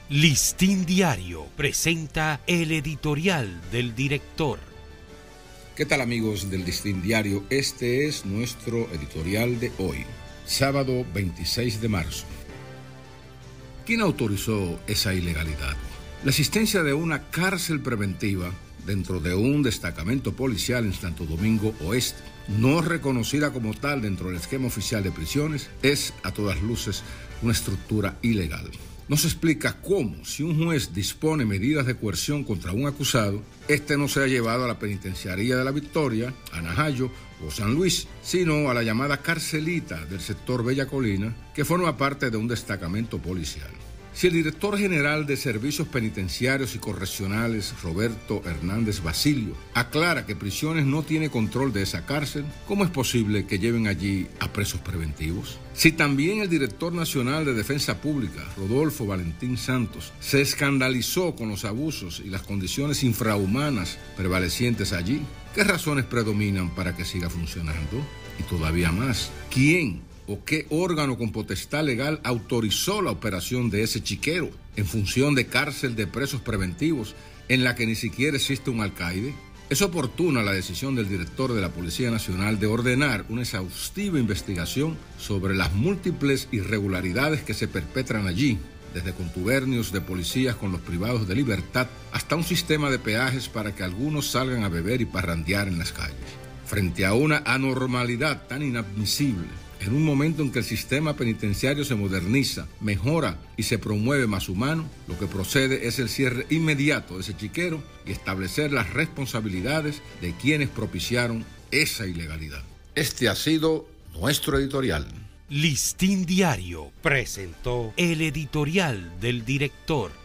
Listín Diario presenta el editorial del director. ¿Qué tal, amigos del Listín Diario? Este es nuestro editorial de hoy, sábado 26 de marzo. ¿Quién autorizó esa ilegalidad? La existencia de una cárcel preventiva dentro de un destacamento policial en Santo Domingo Oeste, no reconocida como tal dentro del esquema oficial de prisiones, es a todas luces una estructura ilegal. No se explica cómo, si un juez dispone medidas de coerción contra un acusado, este no sea llevado a la penitenciaría de La Victoria, a Najayo o San Luis, sino a la llamada carcelita del sector Bella Colina, que forma parte de un destacamento policial. Si el director general de Servicios Penitenciarios y Correccionales, Roberto Hernández Basilio, aclara que Prisiones no tiene control de esa cárcel, ¿cómo es posible que lleven allí a presos preventivos? Si también el director nacional de Defensa Pública, Rodolfo Valentín Santos, se escandalizó con los abusos y las condiciones infrahumanas prevalecientes allí, ¿qué razones predominan para que siga funcionando? Y todavía más, ¿quién o qué órgano con potestad legal autorizó la operación de ese chiquero en función de cárcel de presos preventivos en la que ni siquiera existe un alcaide? Es oportuna la decisión del director de la Policía Nacional de ordenar una exhaustiva investigación sobre las múltiples irregularidades que se perpetran allí, desde contubernios de policías con los privados de libertad hasta un sistema de peajes para que algunos salgan a beber y parrandear en las calles. Frente a una anormalidad tan inadmisible, en un momento en que el sistema penitenciario se moderniza, mejora y se promueve más humano, lo que procede es el cierre inmediato de ese chiquero y establecer las responsabilidades de quienes propiciaron esa ilegalidad. Este ha sido nuestro editorial. Listín Diario presentó el editorial del director.